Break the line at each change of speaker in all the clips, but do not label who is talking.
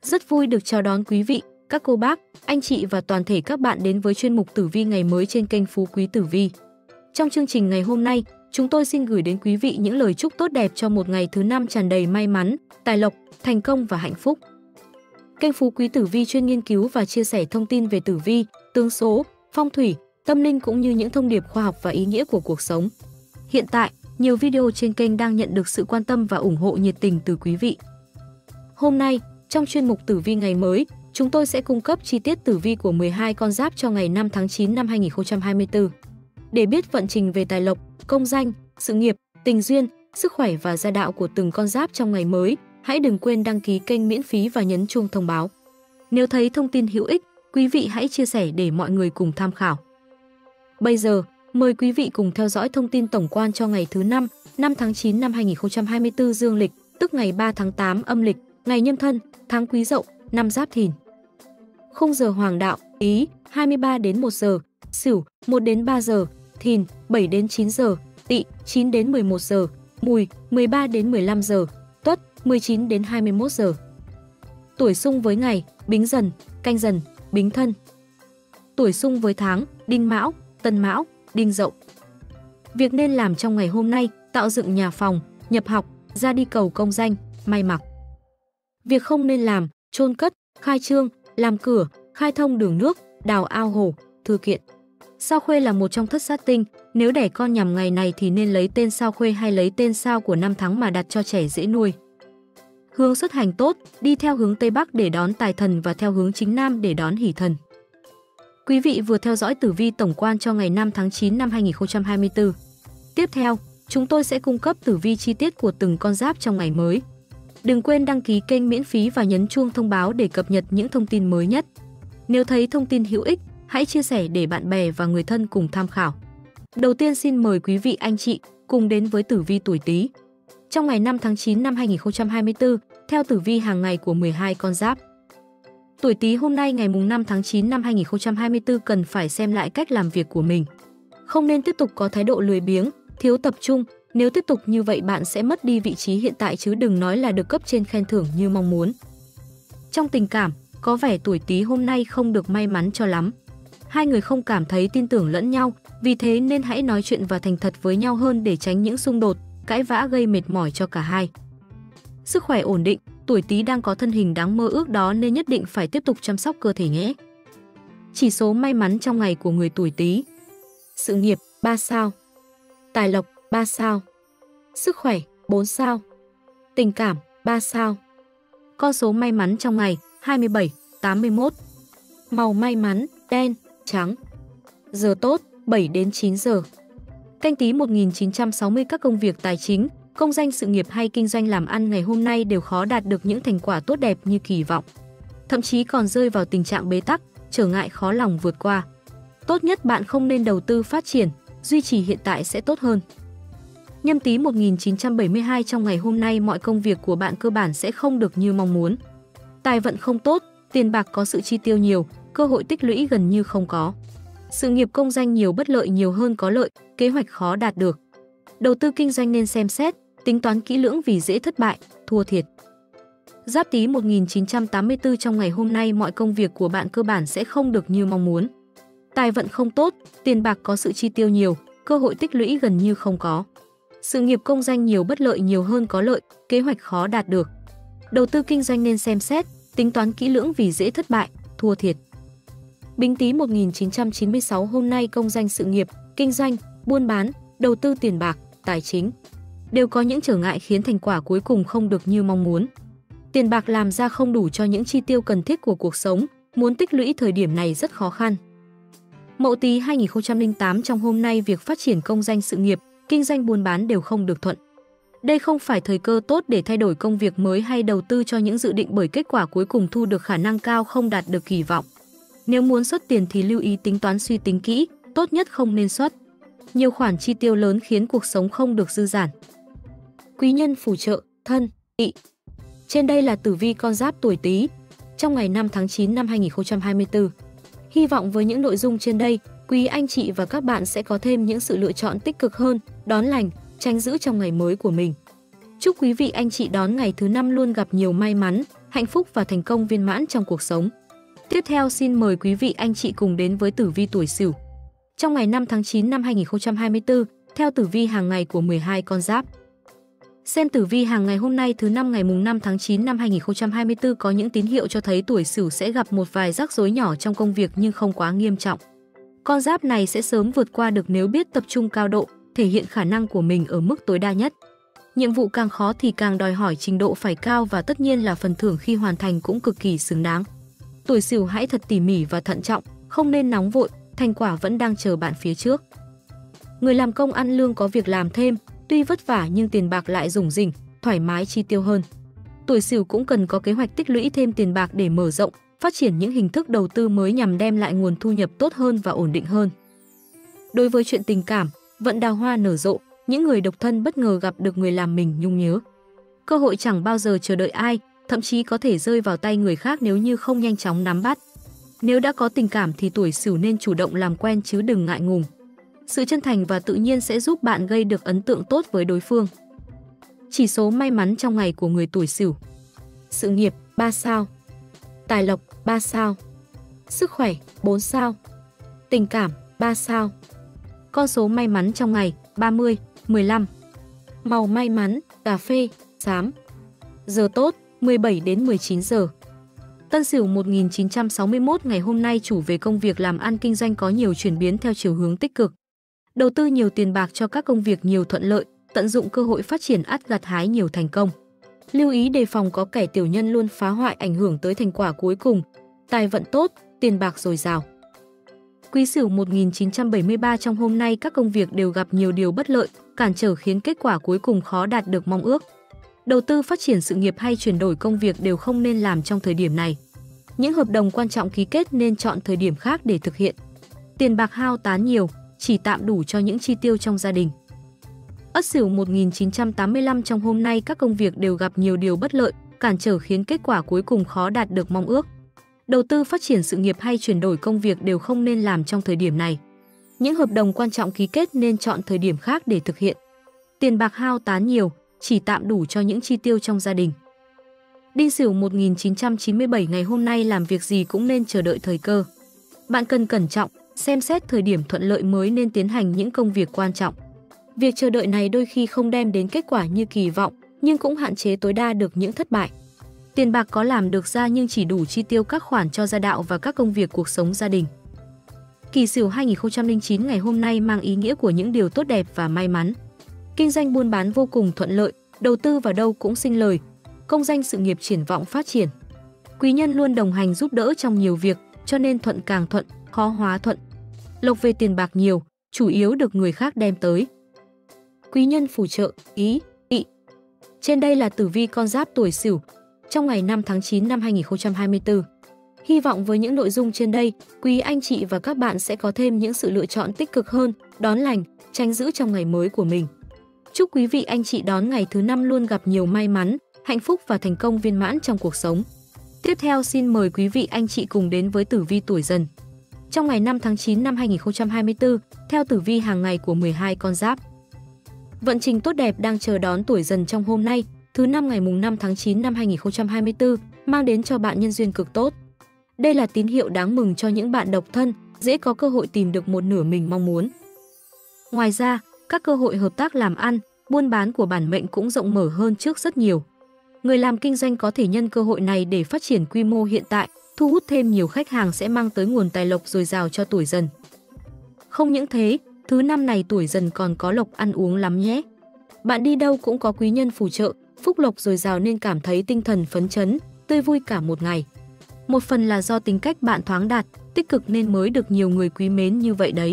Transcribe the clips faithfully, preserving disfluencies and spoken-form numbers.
Rất vui được chào đón quý vị, các cô bác, anh chị và toàn thể các bạn đến với chuyên mục tử vi ngày mới trên kênh Phú Quý Tử Vi. Trong chương trình ngày hôm nay, chúng tôi xin gửi đến quý vị những lời chúc tốt đẹp cho một ngày thứ năm tràn đầy may mắn, tài lộc, thành công và hạnh phúc. Kênh Phú Quý Tử Vi chuyên nghiên cứu và chia sẻ thông tin về tử vi, tương số, phong thủy, tâm linh cũng như những thông điệp khoa học và ý nghĩa của cuộc sống. Hiện tại, nhiều video trên kênh đang nhận được sự quan tâm và ủng hộ nhiệt tình từ quý vị. Hôm nay, trong chuyên mục tử vi ngày mới, chúng tôi sẽ cung cấp chi tiết tử vi của mười hai con giáp cho ngày năm tháng chín năm hai nghìn không trăm hai mươi tư. Để biết vận trình về tài lộc, công danh, sự nghiệp, tình duyên, sức khỏe và gia đạo của từng con giáp trong ngày mới, hãy đừng quên đăng ký kênh miễn phí và nhấn chuông thông báo. Nếu thấy thông tin hữu ích, quý vị hãy chia sẻ để mọi người cùng tham khảo. Bây giờ, mời quý vị cùng theo dõi thông tin tổng quan cho ngày thứ năm, năm tháng chín năm hai nghìn không trăm hai mươi tư dương lịch, tức ngày ba tháng tám âm lịch, ngày Nhâm Thân, tháng Quý Dậu, năm Giáp Thìn. Khung giờ hoàng đạo: Ý hai mươi ba đến một giờ, Sửu một đến ba giờ, Thìn bảy đến chín giờ, Tỵ chín đến mười một giờ, Mùi mười ba đến mười lăm giờ, Tuất mười chín đến hai mươi mốt giờ. Tuổi xung với ngày: Bính Dần, Canh Dần, Bính Thân. Tuổi xung với tháng: Đinh Mão, Tân Mão, Đinh Dậu. Việc nên làm trong ngày hôm nay: tạo dựng nhà phòng, nhập học, ra đi cầu công danh, may mặc. Việc không nên làm: chôn cất, khai trương, làm cửa, khai thông đường nước, đào ao hồ, thư kiện. Sao Khuê là một trong thất sát tinh, nếu đẻ con nhằm ngày này thì nên lấy tên Sao Khuê hay lấy tên sao của năm tháng mà đặt cho trẻ dễ nuôi. Hướng xuất hành tốt: đi theo hướng Tây Bắc để đón tài thần và theo hướng chính Nam để đón hỷ thần. Quý vị vừa theo dõi tử vi tổng quan cho ngày năm tháng chín năm hai nghìn không trăm hai mươi tư. Tiếp theo, chúng tôi sẽ cung cấp tử vi chi tiết của từng con giáp trong ngày mới. Đừng quên đăng ký kênh miễn phí và nhấn chuông thông báo để cập nhật những thông tin mới nhất. Nếu thấy thông tin hữu ích, hãy chia sẻ để bạn bè và người thân cùng tham khảo. Đầu tiên xin mời quý vị anh chị cùng đến với tử vi tuổi Tý. Trong ngày năm tháng chín năm hai nghìn không trăm hai mươi tư, theo tử vi hàng ngày của mười hai con giáp. Tuổi Tý hôm nay ngày năm tháng chín năm hai nghìn không trăm hai mươi tư cần phải xem lại cách làm việc của mình. Không nên tiếp tục có thái độ lười biếng, thiếu tập trung. Nếu tiếp tục như vậy bạn sẽ mất đi vị trí hiện tại chứ đừng nói là được cấp trên khen thưởng như mong muốn. Trong tình cảm, có vẻ tuổi Tý hôm nay không được may mắn cho lắm. Hai người không cảm thấy tin tưởng lẫn nhau, vì thế nên hãy nói chuyện và thành thật với nhau hơn để tránh những xung đột, cãi vã gây mệt mỏi cho cả hai. Sức khỏe ổn định, tuổi Tý đang có thân hình đáng mơ ước đó nên nhất định phải tiếp tục chăm sóc cơ thể nhé. Chỉ số may mắn trong ngày của người tuổi Tý. Sự nghiệp ba sao, tài lộc ba sao, sức khỏe bốn sao, tình cảm ba sao. Con số may mắn trong ngày hai mươi bảy, tám mươi mốt. Màu may mắn đen, trắng. Giờ tốt bảy đến chín giờ. Canh Tý một nghìn chín trăm sáu mươi. Các công việc tài chính, công danh sự nghiệp hay kinh doanh làm ăn ngày hôm nay đều khó đạt được những thành quả tốt đẹp như kỳ vọng. Thậm chí còn rơi vào tình trạng bế tắc, trở ngại khó lòng vượt qua. Tốt nhất bạn không nên đầu tư phát triển, duy trì hiện tại sẽ tốt hơn. Nhâm Tý một nghìn chín trăm bảy mươi hai. Trong ngày hôm nay mọi công việc của bạn cơ bản sẽ không được như mong muốn. Tài vận không tốt, tiền bạc có sự chi tiêu nhiều, cơ hội tích lũy gần như không có. Sự nghiệp công danh nhiều bất lợi nhiều hơn có lợi, kế hoạch khó đạt được. Đầu tư kinh doanh nên xem xét, tính toán kỹ lưỡng vì dễ thất bại, thua thiệt. Giáp Tý một nghìn chín trăm tám mươi tư. Trong ngày hôm nay mọi công việc của bạn cơ bản sẽ không được như mong muốn. Tài vận không tốt, tiền bạc có sự chi tiêu nhiều, cơ hội tích lũy gần như không có. Sự nghiệp công danh nhiều bất lợi nhiều hơn có lợi, kế hoạch khó đạt được. Đầu tư kinh doanh nên xem xét, tính toán kỹ lưỡng vì dễ thất bại, thua thiệt. Bính Tý một nghìn chín trăm chín mươi sáu. Hôm nay công danh sự nghiệp, kinh doanh, buôn bán, đầu tư tiền bạc, tài chính đều có những trở ngại khiến thành quả cuối cùng không được như mong muốn. Tiền bạc làm ra không đủ cho những chi tiêu cần thiết của cuộc sống, muốn tích lũy thời điểm này rất khó khăn. Mậu Tý hai nghìn không trăm lẻ tám. Trong hôm nay việc phát triển công danh sự nghiệp, kinh doanh buôn bán đều không được thuận. Đây không phải thời cơ tốt để thay đổi công việc mới hay đầu tư cho những dự định bởi kết quả cuối cùng thu được khả năng cao không đạt được kỳ vọng. Nếu muốn xuất tiền thì lưu ý tính toán suy tính kỹ, tốt nhất không nên xuất. Nhiều khoản chi tiêu lớn khiến cuộc sống không được dư dả. Quý nhân phù trợ: Thân, Tỵ. Trên đây là tử vi con giáp tuổi Tý trong ngày năm tháng chín năm hai nghìn không trăm hai mươi tư. Hy vọng với những nội dung trên đây, quý anh chị và các bạn sẽ có thêm những sự lựa chọn tích cực hơn, đón lành, tránh giữ trong ngày mới của mình. Chúc quý vị anh chị đón ngày thứ năm luôn gặp nhiều may mắn, hạnh phúc và thành công viên mãn trong cuộc sống. Tiếp theo xin mời quý vị anh chị cùng đến với tử vi tuổi Sửu. Trong ngày năm tháng chín năm hai nghìn không trăm hai mươi tư, theo tử vi hàng ngày của mười hai con giáp. Xem tử vi hàng ngày hôm nay thứ năm ngày mùng năm tháng chín năm hai nghìn không trăm hai mươi tư có những tín hiệu cho thấy tuổi Sửu sẽ gặp một vài rắc rối nhỏ trong công việc nhưng không quá nghiêm trọng. Con giáp này sẽ sớm vượt qua được nếu biết tập trung cao độ, thể hiện khả năng của mình ở mức tối đa nhất. Nhiệm vụ càng khó thì càng đòi hỏi trình độ phải cao và tất nhiên là phần thưởng khi hoàn thành cũng cực kỳ xứng đáng. Tuổi Sửu hãy thật tỉ mỉ và thận trọng, không nên nóng vội, thành quả vẫn đang chờ bạn phía trước. Người làm công ăn lương có việc làm thêm, tuy vất vả nhưng tiền bạc lại rủng rỉnh, thoải mái chi tiêu hơn. Tuổi Sửu cũng cần có kế hoạch tích lũy thêm tiền bạc để mở rộng, phát triển những hình thức đầu tư mới nhằm đem lại nguồn thu nhập tốt hơn và ổn định hơn. Đối với chuyện tình cảm, vận đào hoa nở rộ, những người độc thân bất ngờ gặp được người làm mình nhung nhớ. Cơ hội chẳng bao giờ chờ đợi ai, thậm chí có thể rơi vào tay người khác nếu như không nhanh chóng nắm bắt. Nếu đã có tình cảm thì tuổi Sửu nên chủ động làm quen chứ đừng ngại ngùng. Sự chân thành và tự nhiên sẽ giúp bạn gây được ấn tượng tốt với đối phương. Chỉ số may mắn trong ngày của người tuổi Sửu. Sự nghiệp ba sao, tài lộc ba sao, sức khỏe bốn sao, tình cảm ba sao. Con số may mắn trong ngày ba mươi, mười lăm. Màu may mắn cà phê, xám. Giờ tốt mười bảy đến mười chín giờ. Tân Sửu một nghìn chín trăm sáu mươi mốt ngày hôm nay chủ về công việc làm ăn kinh doanh có nhiều chuyển biến theo chiều hướng tích cực. Đầu tư nhiều tiền bạc cho các công việc nhiều thuận lợi, tận dụng cơ hội phát triển ắt gặt hái nhiều thành công. Lưu ý đề phòng có kẻ tiểu nhân luôn phá hoại ảnh hưởng tới thành quả cuối cùng. Tài vận tốt, tiền bạc dồi dào. Quý Sửu một nghìn chín trăm bảy mươi ba trong hôm nay các công việc đều gặp nhiều điều bất lợi, cản trở khiến kết quả cuối cùng khó đạt được mong ước. Đầu tư phát triển sự nghiệp hay chuyển đổi công việc đều không nên làm trong thời điểm này. Những hợp đồng quan trọng ký kết nên chọn thời điểm khác để thực hiện. Tiền bạc hao tán nhiều, chỉ tạm đủ cho những chi tiêu trong gia đình. Ất Sửu một nghìn chín trăm tám mươi lăm trong hôm nay các công việc đều gặp nhiều điều bất lợi, cản trở khiến kết quả cuối cùng khó đạt được mong ước. Đầu tư phát triển sự nghiệp hay chuyển đổi công việc đều không nên làm trong thời điểm này. Những hợp đồng quan trọng ký kết nên chọn thời điểm khác để thực hiện. Tiền bạc hao tán nhiều, chỉ tạm đủ cho những chi tiêu trong gia đình. Đinh Sửu một nghìn chín trăm chín mươi bảy ngày hôm nay làm việc gì cũng nên chờ đợi thời cơ. Bạn cần cẩn trọng, xem xét thời điểm thuận lợi mới nên tiến hành những công việc quan trọng. Việc chờ đợi này đôi khi không đem đến kết quả như kỳ vọng, nhưng cũng hạn chế tối đa được những thất bại. Tiền bạc có làm được ra nhưng chỉ đủ chi tiêu các khoản cho gia đạo và các công việc cuộc sống gia đình. Kỷ Sửu hai nghìn không trăm lẻ chín ngày hôm nay mang ý nghĩa của những điều tốt đẹp và may mắn. Kinh doanh buôn bán vô cùng thuận lợi, đầu tư vào đâu cũng sinh lời, công danh sự nghiệp triển vọng phát triển. Quý nhân luôn đồng hành giúp đỡ trong nhiều việc, cho nên thuận càng thuận, khó hóa thuận. Lộc về tiền bạc nhiều, chủ yếu được người khác đem tới. Quý nhân phù trợ, ý, tỵ. Trên đây là tử vi con giáp tuổi Sửu trong ngày năm tháng chín năm hai nghìn không trăm hai mươi tư. Hy vọng với những nội dung trên đây, quý anh chị và các bạn sẽ có thêm những sự lựa chọn tích cực hơn, đón lành, tránh giữ trong ngày mới của mình. Chúc quý vị anh chị đón ngày thứ năm luôn gặp nhiều may mắn, hạnh phúc và thành công viên mãn trong cuộc sống. Tiếp theo xin mời quý vị anh chị cùng đến với tử vi tuổi Dần. Trong ngày năm tháng chín năm hai nghìn không trăm hai mươi tư, theo tử vi hàng ngày của mười hai con giáp. Vận trình tốt đẹp đang chờ đón tuổi Dần trong hôm nay, thứ năm ngày mùng năm tháng chín năm hai nghìn không trăm hai mươi tư, mang đến cho bạn nhân duyên cực tốt. Đây là tín hiệu đáng mừng cho những bạn độc thân, dễ có cơ hội tìm được một nửa mình mong muốn. Ngoài ra, các cơ hội hợp tác làm ăn, buôn bán của bản mệnh cũng rộng mở hơn trước rất nhiều. Người làm kinh doanh có thể nhân cơ hội này để phát triển quy mô hiện tại, thu hút thêm nhiều khách hàng sẽ mang tới nguồn tài lộc dồi dào cho tuổi Dần. Không những thế, thứ năm này tuổi Dần còn có lộc ăn uống lắm nhé. Bạn đi đâu cũng có quý nhân phù trợ, phúc lộc dồi dào nên cảm thấy tinh thần phấn chấn, tươi vui cả một ngày. Một phần là do tính cách bạn thoáng đạt, tích cực nên mới được nhiều người quý mến như vậy đấy.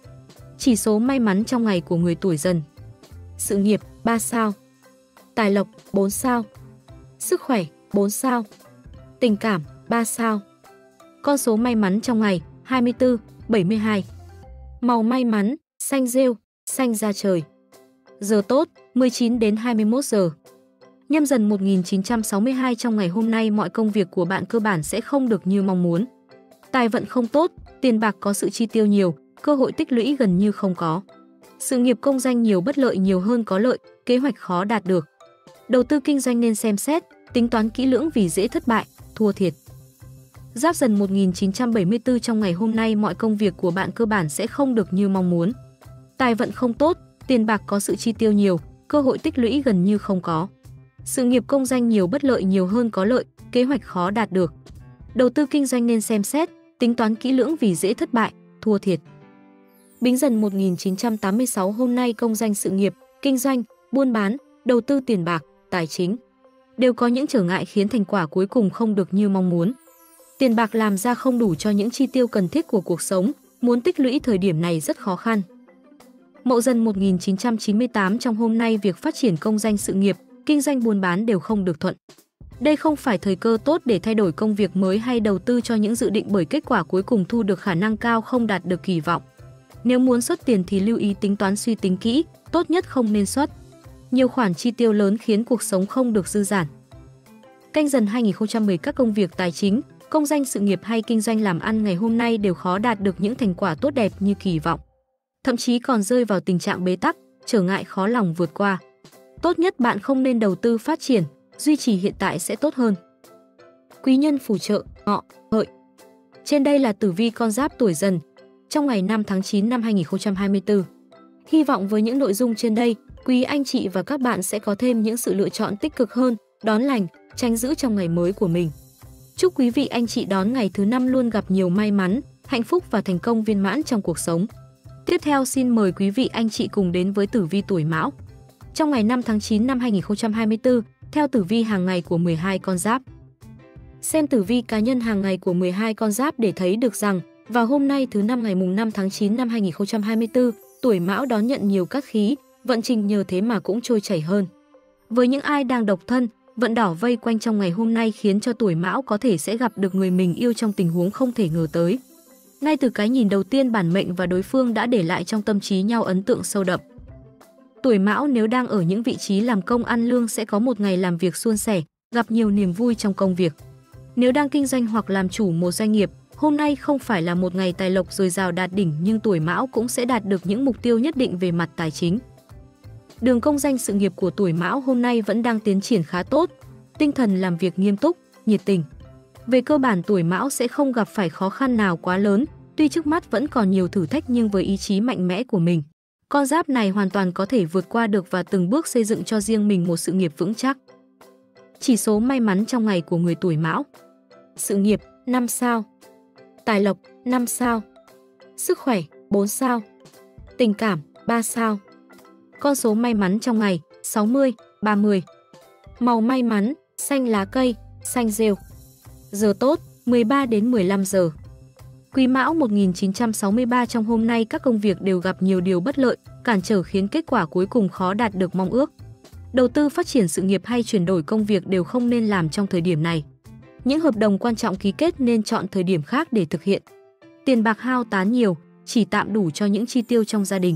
Chỉ số may mắn trong ngày của người tuổi Dần. Sự nghiệp ba sao, tài lộc bốn sao, sức khỏe bốn sao, tình cảm ba sao. Con số may mắn trong ngày hai mươi tư, bảy mươi hai. Màu may mắn xanh rêu, xanh da trời. Giờ tốt mười chín đến hai mươi mốt giờ. Nhâm Dần một nghìn chín trăm sáu mươi hai trong ngày hôm nay mọi công việc của bạn cơ bản sẽ không được như mong muốn. Tài vận không tốt, tiền bạc có sự chi tiêu nhiều, cơ hội tích lũy gần như không có. Sự nghiệp công danh nhiều bất lợi nhiều hơn có lợi, kế hoạch khó đạt được. Đầu tư kinh doanh nên xem xét, tính toán kỹ lưỡng vì dễ thất bại, thua thiệt. Giáp Dần một nghìn chín trăm bảy mươi tư, trong ngày hôm nay mọi công việc của bạn cơ bản sẽ không được như mong muốn. Tài vận không tốt, tiền bạc có sự chi tiêu nhiều, cơ hội tích lũy gần như không có. Sự nghiệp công danh nhiều bất lợi nhiều hơn có lợi, kế hoạch khó đạt được. Đầu tư kinh doanh nên xem xét, tính toán kỹ lưỡng vì dễ thất bại, thua thiệt. Bính Dần một nghìn chín trăm tám mươi sáu, hôm nay công danh sự nghiệp, kinh doanh, buôn bán, đầu tư tiền bạc, tài chính đều có những trở ngại khiến thành quả cuối cùng không được như mong muốn. Tiền bạc làm ra không đủ cho những chi tiêu cần thiết của cuộc sống, muốn tích lũy thời điểm này rất khó khăn. Mậu Dần một nghìn chín trăm chín mươi tám, trong hôm nay việc phát triển công danh sự nghiệp, kinh doanh buôn bán đều không được thuận. Đây không phải thời cơ tốt để thay đổi công việc mới hay đầu tư cho những dự định, bởi kết quả cuối cùng thu được khả năng cao không đạt được kỳ vọng. Nếu muốn xuất tiền thì lưu ý tính toán suy tính kỹ, tốt nhất không nên xuất. Nhiều khoản chi tiêu lớn khiến cuộc sống không được dư dả. Canh Dần hai nghìn không trăm mười, các công việc tài chính, công danh sự nghiệp hay kinh doanh làm ăn ngày hôm nay đều khó đạt được những thành quả tốt đẹp như kỳ vọng. Thậm chí còn rơi vào tình trạng bế tắc, trở ngại khó lòng vượt qua. Tốt nhất bạn không nên đầu tư phát triển, duy trì hiện tại sẽ tốt hơn. Quý nhân phù trợ, Ngọ, Hợi. Trên đây là tử vi con giáp tuổi Dần trong ngày năm tháng chín năm hai nghìn không trăm hai mươi tư. Hy vọng với những nội dung trên đây, quý anh chị và các bạn sẽ có thêm những sự lựa chọn tích cực hơn, đón lành, tránh giữ trong ngày mới của mình. Chúc quý vị anh chị đón ngày thứ năm luôn gặp nhiều may mắn, hạnh phúc và thành công viên mãn trong cuộc sống. Tiếp theo xin mời quý vị anh chị cùng đến với tử vi tuổi Mão. Trong ngày năm tháng chín năm hai nghìn không trăm hai mươi tư, theo tử vi hàng ngày của mười hai con giáp. Xem tử vi cá nhân hàng ngày của mười hai con giáp để thấy được rằng, vào hôm nay thứ năm ngày mùng năm tháng chín năm hai nghìn không trăm hai mươi tư, tuổi Mão đón nhận nhiều cát khí, vận trình nhờ thế mà cũng trôi chảy hơn. Với những ai đang độc thân, vận đỏ vây quanh trong ngày hôm nay khiến cho tuổi Mão có thể sẽ gặp được người mình yêu trong tình huống không thể ngờ tới. Ngay từ cái nhìn đầu tiên, bản mệnh và đối phương đã để lại trong tâm trí nhau ấn tượng sâu đậm. Tuổi Mão nếu đang ở những vị trí làm công ăn lương sẽ có một ngày làm việc suôn sẻ, gặp nhiều niềm vui trong công việc. Nếu đang kinh doanh hoặc làm chủ một doanh nghiệp, hôm nay không phải là một ngày tài lộc dồi dào đạt đỉnh, nhưng tuổi Mão cũng sẽ đạt được những mục tiêu nhất định về mặt tài chính. Đường công danh sự nghiệp của tuổi Mão hôm nay vẫn đang tiến triển khá tốt, tinh thần làm việc nghiêm túc, nhiệt tình. Về cơ bản tuổi Mão sẽ không gặp phải khó khăn nào quá lớn, tuy trước mắt vẫn còn nhiều thử thách nhưng với ý chí mạnh mẽ của mình, con giáp này hoàn toàn có thể vượt qua được và từng bước xây dựng cho riêng mình một sự nghiệp vững chắc. Chỉ số may mắn trong ngày của người tuổi Mão. Sự nghiệp năm sao, tài lộc năm sao, sức khỏe bốn sao, tình cảm ba sao. Con số may mắn trong ngày sáu mươi, ba mươi. Màu may mắn xanh lá cây, xanh rêu. Giờ tốt mười ba đến mười lăm giờ. Quý Mão một nghìn chín trăm sáu mươi ba, trong hôm nay các công việc đều gặp nhiều điều bất lợi, cản trở khiến kết quả cuối cùng khó đạt được mong ước. Đầu tư phát triển sự nghiệp hay chuyển đổi công việc đều không nên làm trong thời điểm này. Những hợp đồng quan trọng ký kết nên chọn thời điểm khác để thực hiện. Tiền bạc hao tán nhiều, chỉ tạm đủ cho những chi tiêu trong gia đình.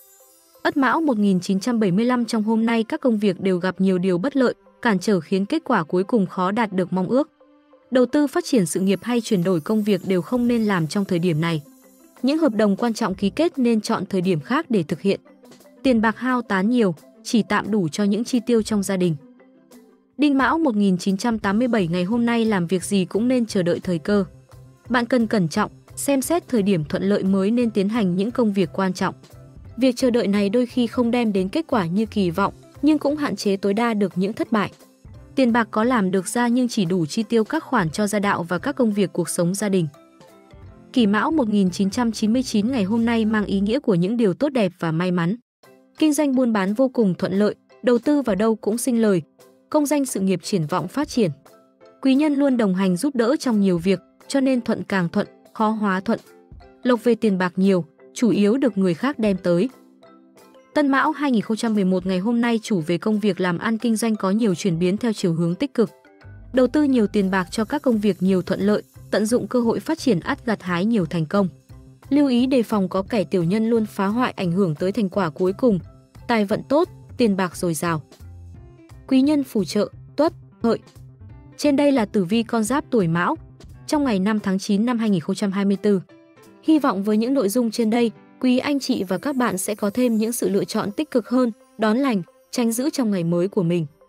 Ất Mão một nghìn chín trăm bảy mươi lăm, trong hôm nay các công việc đều gặp nhiều điều bất lợi, cản trở khiến kết quả cuối cùng khó đạt được mong ước. Đầu tư phát triển sự nghiệp hay chuyển đổi công việc đều không nên làm trong thời điểm này. Những hợp đồng quan trọng ký kết nên chọn thời điểm khác để thực hiện. Tiền bạc hao tán nhiều, chỉ tạm đủ cho những chi tiêu trong gia đình. Đinh Mão một nghìn chín trăm tám mươi bảy, ngày hôm nay làm việc gì cũng nên chờ đợi thời cơ. Bạn cần cẩn trọng, xem xét thời điểm thuận lợi mới nên tiến hành những công việc quan trọng. Việc chờ đợi này đôi khi không đem đến kết quả như kỳ vọng, nhưng cũng hạn chế tối đa được những thất bại. Tiền bạc có làm được ra nhưng chỉ đủ chi tiêu các khoản cho gia đạo và các công việc cuộc sống gia đình. Kỷ Mão một nghìn chín trăm chín mươi chín, ngày hôm nay mang ý nghĩa của những điều tốt đẹp và may mắn. Kinh doanh buôn bán vô cùng thuận lợi, đầu tư vào đâu cũng sinh lời, công danh sự nghiệp triển vọng phát triển. Quý nhân luôn đồng hành giúp đỡ trong nhiều việc, cho nên thuận càng thuận, khó hóa thuận. Lộc về tiền bạc nhiều, chủ yếu được người khác đem tới. Tân Mão hai nghìn không trăm mười một, ngày hôm nay chủ về công việc làm ăn kinh doanh có nhiều chuyển biến theo chiều hướng tích cực. Đầu tư nhiều tiền bạc cho các công việc nhiều thuận lợi, tận dụng cơ hội phát triển ắt gặt hái nhiều thành công. Lưu ý đề phòng có kẻ tiểu nhân luôn phá hoại ảnh hưởng tới thành quả cuối cùng. Tài vận tốt, tiền bạc dồi dào. Quý nhân phù trợ, Tuất, Hợi. Trên đây là tử vi con giáp tuổi Mão trong ngày năm tháng chín năm hai nghìn không trăm hai mươi tư. Hy vọng với những nội dung trên đây, quý anh chị và các bạn sẽ có thêm những sự lựa chọn tích cực hơn, đón lành, tránh giữ trong ngày mới của mình.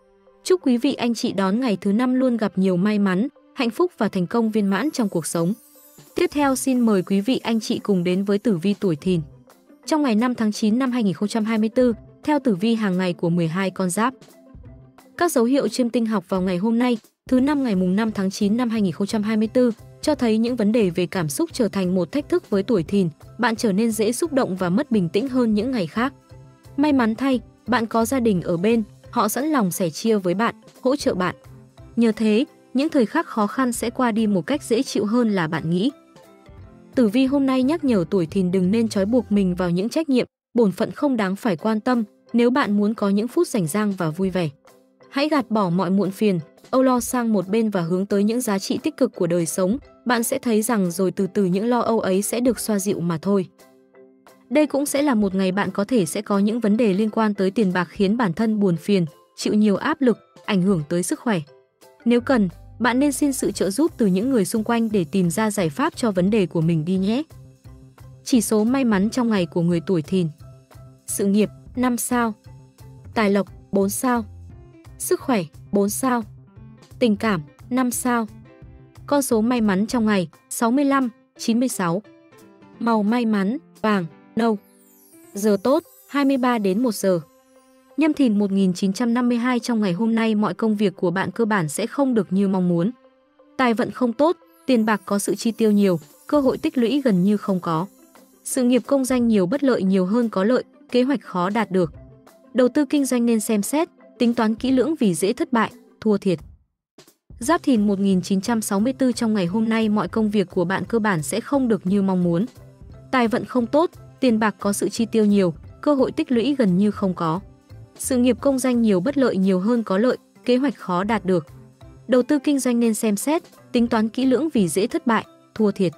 Chúc quý vị anh chị đón ngày thứ năm luôn gặp nhiều may mắn, hạnh phúc và thành công viên mãn trong cuộc sống. Tiếp theo xin mời quý vị anh chị cùng đến với tử vi tuổi Thìn. Trong ngày năm tháng chín năm hai nghìn không trăm hai mươi tư, theo tử vi hàng ngày của mười hai con giáp. Các dấu hiệu chiêm tinh học vào ngày hôm nay, thứ năm ngày mùng năm tháng chín năm hai nghìn không trăm hai mươi tư, cho thấy những vấn đề về cảm xúc trở thành một thách thức với tuổi Thìn, bạn trở nên dễ xúc động và mất bình tĩnh hơn những ngày khác. May mắn thay, bạn có gia đình ở bên, họ sẵn lòng sẻ chia với bạn, hỗ trợ bạn. Nhờ thế, những thời khắc khó khăn sẽ qua đi một cách dễ chịu hơn là bạn nghĩ. Tử vi hôm nay nhắc nhở tuổi Thìn đừng nên trói buộc mình vào những trách nhiệm, bổn phận không đáng phải quan tâm nếu bạn muốn có những phút rảnh rang và vui vẻ. Hãy gạt bỏ mọi muộn phiền, âu lo sang một bên và hướng tới những giá trị tích cực của đời sống, bạn sẽ thấy rằng rồi từ từ những lo âu ấy sẽ được xoa dịu mà thôi. Đây cũng sẽ là một ngày bạn có thể sẽ có những vấn đề liên quan tới tiền bạc khiến bản thân buồn phiền, chịu nhiều áp lực, ảnh hưởng tới sức khỏe. Nếu cần, bạn nên xin sự trợ giúp từ những người xung quanh để tìm ra giải pháp cho vấn đề của mình đi nhé. Chỉ số may mắn trong ngày của người tuổi Thìn. Sự nghiệp năm sao. Tài lộc bốn sao. Sức khỏe bốn sao. Tình cảm năm sao. Con số may mắn trong ngày sáu mươi lăm, chín mươi sáu. Màu may mắn vàng, nâu. Giờ tốt hai mươi ba đến một giờ. Nhâm Thìn một nghìn chín trăm năm mươi hai, trong ngày hôm nay mọi công việc của bạn cơ bản sẽ không được như mong muốn. Tài vận không tốt, tiền bạc có sự chi tiêu nhiều, cơ hội tích lũy gần như không có. Sự nghiệp công danh nhiều bất lợi nhiều hơn có lợi, kế hoạch khó đạt được. Đầu tư kinh doanh nên xem xét, tính toán kỹ lưỡng vì dễ thất bại, thua thiệt. Giáp Thìn một nghìn chín trăm sáu mươi tư, trong ngày hôm nay mọi công việc của bạn cơ bản sẽ không được như mong muốn. Tài vận không tốt, tiền bạc có sự chi tiêu nhiều, cơ hội tích lũy gần như không có. Sự nghiệp công danh nhiều bất lợi nhiều hơn có lợi, kế hoạch khó đạt được. Đầu tư kinh doanh nên xem xét, tính toán kỹ lưỡng vì dễ thất bại, thua thiệt.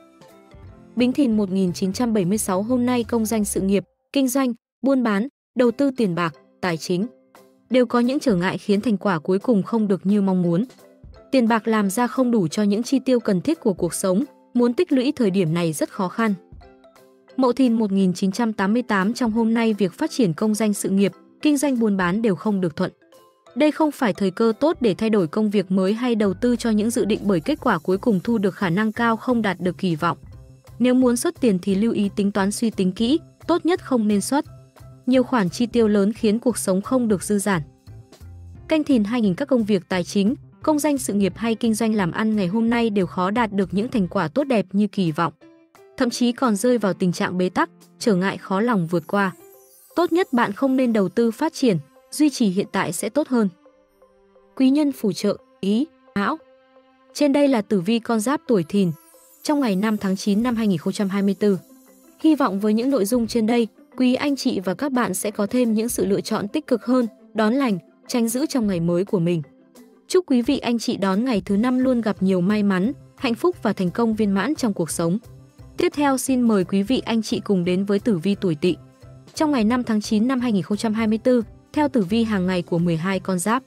Bính Thìn một nghìn chín trăm bảy mươi sáu, hôm nay công danh sự nghiệp, kinh doanh, buôn bán, đầu tư tiền bạc, tài chính đều có những trở ngại khiến thành quả cuối cùng không được như mong muốn. Tiền bạc làm ra không đủ cho những chi tiêu cần thiết của cuộc sống, muốn tích lũy thời điểm này rất khó khăn. Mậu Thìn một nghìn chín trăm tám mươi tám, trong hôm nay việc phát triển công danh sự nghiệp, kinh doanh buôn bán đều không được thuận. Đây không phải thời cơ tốt để thay đổi công việc mới hay đầu tư cho những dự định bởi kết quả cuối cùng thu được khả năng cao không đạt được kỳ vọng. Nếu muốn xuất tiền thì lưu ý tính toán suy tính kỹ, tốt nhất không nên xuất. Nhiều khoản chi tiêu lớn khiến cuộc sống không được dư dả. Canh Thìn hai nghìn, các công việc tài chính, công danh sự nghiệp hay kinh doanh làm ăn ngày hôm nay đều khó đạt được những thành quả tốt đẹp như kỳ vọng. Thậm chí còn rơi vào tình trạng bế tắc, trở ngại khó lòng vượt qua. Tốt nhất bạn không nên đầu tư phát triển, duy trì hiện tại sẽ tốt hơn. Quý nhân phù trợ, Ý, Mão. Trên đây là tử vi con giáp tuổi Thìn trong ngày năm tháng chín năm hai nghìn không trăm hai mươi tư. Hy vọng với những nội dung trên đây, quý anh chị và các bạn sẽ có thêm những sự lựa chọn tích cực hơn, đón lành, tránh dữ trong ngày mới của mình. Chúc quý vị anh chị đón ngày thứ năm luôn gặp nhiều may mắn, hạnh phúc và thành công viên mãn trong cuộc sống. Tiếp theo xin mời quý vị anh chị cùng đến với tử vi tuổi Tỵ. Trong ngày năm tháng chín năm hai nghìn không trăm hai mươi tư, theo tử vi hàng ngày của mười hai con giáp.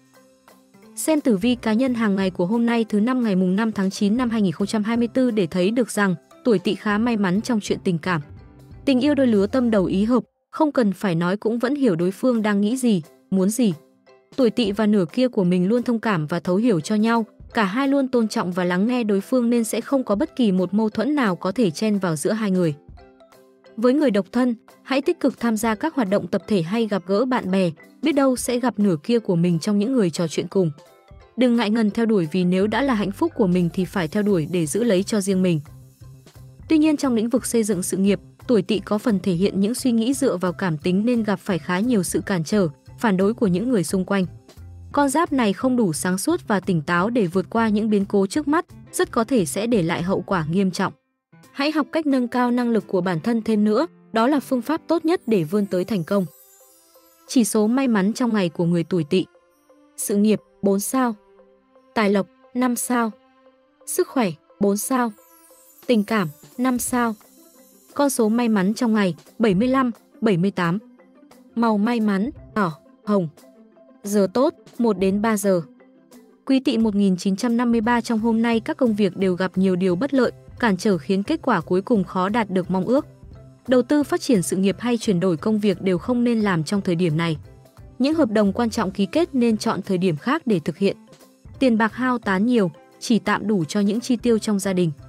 Xem tử vi cá nhân hàng ngày của hôm nay thứ năm ngày mùng năm tháng chín năm hai nghìn không trăm hai mươi tư để thấy được rằng tuổi Tỵ khá may mắn trong chuyện tình cảm. Tình yêu đôi lứa tâm đầu ý hợp, không cần phải nói cũng vẫn hiểu đối phương đang nghĩ gì, muốn gì. Tuổi Tỵ và nửa kia của mình luôn thông cảm và thấu hiểu cho nhau, cả hai luôn tôn trọng và lắng nghe đối phương nên sẽ không có bất kỳ một mâu thuẫn nào có thể chen vào giữa hai người. Với người độc thân, hãy tích cực tham gia các hoạt động tập thể hay gặp gỡ bạn bè, biết đâu sẽ gặp nửa kia của mình trong những người trò chuyện cùng. Đừng ngại ngần theo đuổi vì nếu đã là hạnh phúc của mình thì phải theo đuổi để giữ lấy cho riêng mình. Tuy nhiên trong lĩnh vực xây dựng sự nghiệp, tuổi Tỵ có phần thể hiện những suy nghĩ dựa vào cảm tính nên gặp phải khá nhiều sự cản trở, phản đối của những người xung quanh. Con giáp này không đủ sáng suốt và tỉnh táo để vượt qua những biến cố trước mắt, rất có thể sẽ để lại hậu quả nghiêm trọng. Hãy học cách nâng cao năng lực của bản thân thêm nữa, đó là phương pháp tốt nhất để vươn tới thành công. Chỉ số may mắn trong ngày của người tuổi Tỵ. Sự nghiệp bốn sao. Tài lộc năm sao. Sức khỏe bốn sao. Tình cảm năm sao. Con số may mắn trong ngày bảy mươi lăm, bảy mươi tám. Màu may mắn đỏ, hồng. Giờ tốt một đến ba giờ. Quý Tỵ một nghìn chín trăm năm mươi ba, trong hôm nay các công việc đều gặp nhiều điều bất lợi, cản trở khiến kết quả cuối cùng khó đạt được mong ước. Đầu tư phát triển sự nghiệp hay chuyển đổi công việc đều không nên làm trong thời điểm này. Những hợp đồng quan trọng ký kết nên chọn thời điểm khác để thực hiện. Tiền bạc hao tán nhiều, chỉ tạm đủ cho những chi tiêu trong gia đình.